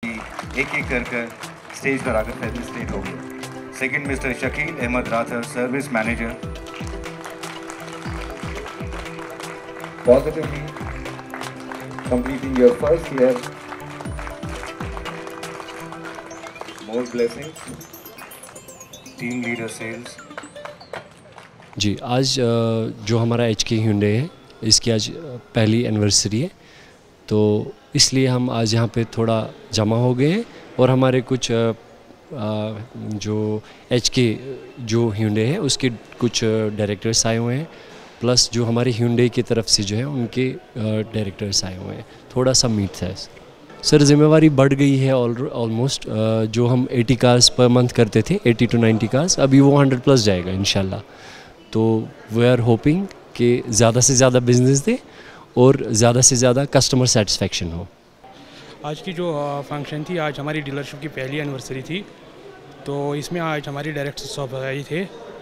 एक एक कर स्टेज पर आकर फेलिसिटेट होंगे। Second mister Shakeel Ahmad Rather, service manager. Positively completing your first year. More blessings. Team leader sales. जी, आज जो हमारा HK Hyundai है, इसकी आज पहली एनिवर्सरी है, तो इसलिए हम आज यहाँ पे थोड़ा जमा हो गए हैं और हमारे कुछ जो HK जो Hyundai है उसके कुछ डायरेक्टर्स आए हुए हैं, प्लस जो हमारे Hyundai की तरफ से जो है उनके डायरेक्टर्स आए हुए हैं। थोड़ा सा मीट है सर, जिम्मेवारी बढ़ गई है ऑलमोस्ट। जो हम 80 कार्स पर मंथ करते थे, 80 to 90 कार्स, अभी वो 100 प्लस जाएगा इंशाल्लाह। तो वी आर होपिंग कि ज़्यादा से ज़्यादा बिजनेस दे और ज़्यादा से ज़्यादा कस्टमर सेटिस्फेक्शन हो। आज की जो फंक्शन थी, आज हमारी डीलरशिप की पहली एनिवर्सरी थी, तो इसमें आज हमारी डायरेक्टर्स ऑफ आए थे